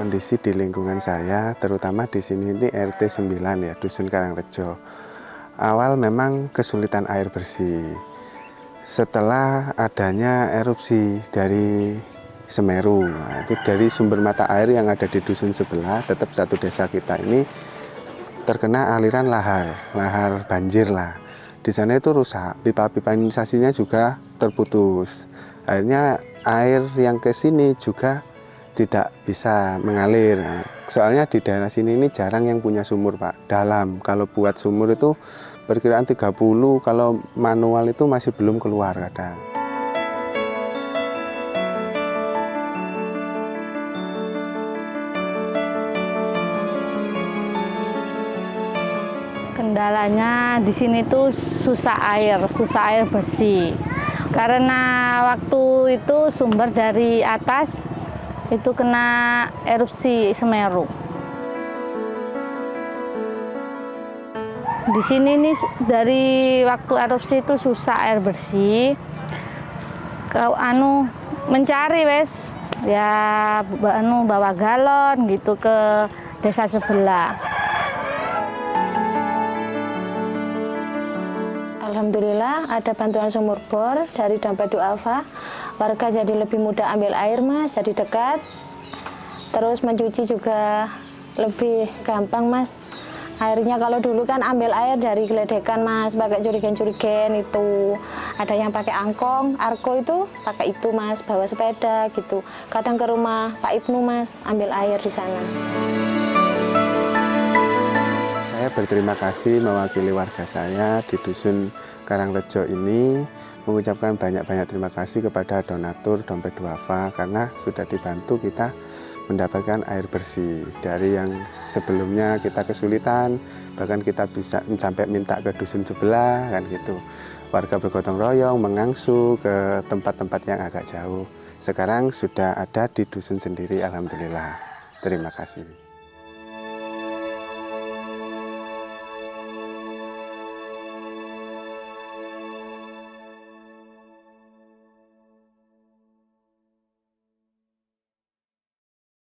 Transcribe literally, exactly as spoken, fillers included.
Kondisi di lingkungan saya, terutama di sini ini R T sembilan ya, Dusun Karangrejo. Awal memang kesulitan air bersih. Setelah adanya erupsi dari Semeru, nah, itu dari sumber mata air yang ada di dusun sebelah, tetap satu desa kita ini terkena aliran lahar, lahar banjir lah. Di sana itu rusak, pipa-pipa imunisasinya juga terputus. Akhirnya air yang ke sini juga tidak bisa mengalir. Soalnya di daerah sini ini jarang yang punya sumur, Pak, dalam. Kalau buat sumur itu perkiraan tiga puluh, kalau manual itu masih belum keluar kadang. Kendalanya di sini tuh susah air, susah air bersih. Karena waktu itu sumber dari atas itu kena erupsi Semeru. Di sini nih dari waktu erupsi itu susah air bersih. Kau anu mencari wes ya anu bawa galon gitu ke desa sebelah. Alhamdulillah ada bantuan sumur bor dari Dompet Duafa. Warga jadi lebih mudah ambil air, Mas, jadi dekat. Terus mencuci juga lebih gampang, Mas. Airnya kalau dulu kan ambil air dari geledekan, Mas, pakai jurigen-jurigen itu. Ada yang pakai angkong, arko itu pakai itu, Mas, bawa sepeda gitu. Kadang ke rumah Pak Ibnu, Mas, ambil air di sana. Saya berterima kasih mewakili warga saya di Dusun Karangrejo ini, mengucapkan banyak-banyak terima kasih kepada donatur Dompet Duafa karena sudah dibantu kita mendapatkan air bersih. Dari yang sebelumnya kita kesulitan, bahkan kita bisa sampai minta ke dusun sebelah kan gitu. Warga bergotong royong mengangsu ke tempat-tempat yang agak jauh. Sekarang sudah ada di dusun sendiri, alhamdulillah. Terima kasih.